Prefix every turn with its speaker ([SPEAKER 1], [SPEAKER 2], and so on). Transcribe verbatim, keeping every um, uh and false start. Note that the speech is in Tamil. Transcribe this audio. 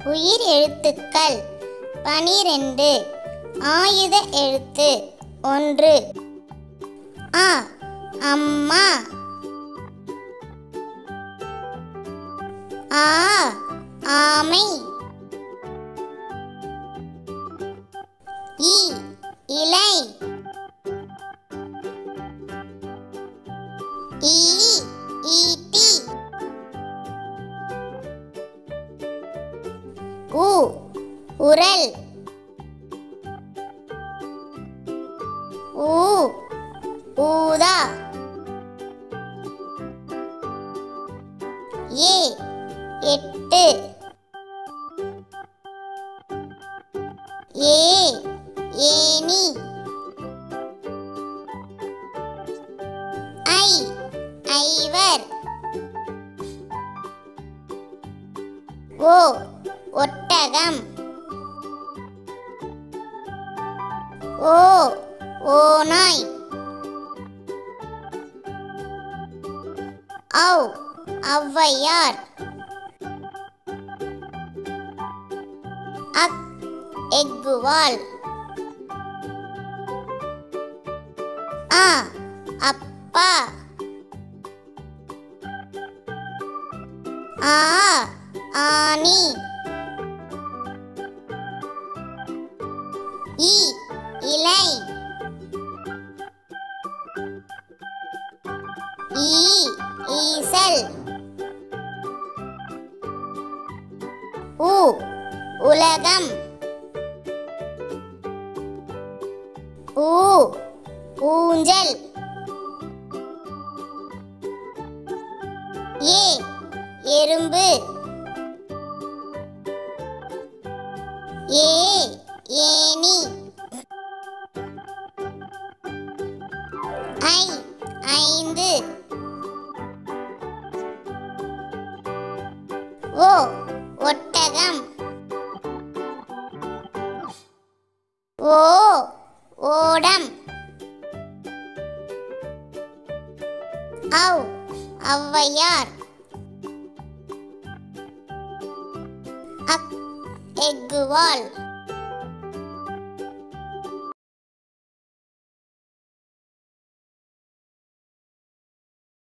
[SPEAKER 1] உயிர் எழுத்துக்கள் பனிரெண்டு. ஆயுத எழுத்து ஒன்று. அ அம்மா. ஆ ஆமை. இ இலை. ஈ ஈட்டி. உ உரல். ஊ ஊதா. ஏ எட்டு. ஏ ஏனி. ஐ ஐவர். ஓ ஒட்டகம். ஓ ஓநாய். ஔ ஔவையார். அக் எக்குவால். அ அப்பா. ஆ ஆனி. இ இலை. ஈ ஈசல். உ உலகம். ஊ ஊஞ்சல். ஏ எறும்பு. ஏ ஏனி. ஐ ஐந்து. ஓ ஒட்டகம். ஓ ஓடம். ஔ ஔவையார். அக் எக்குவால்.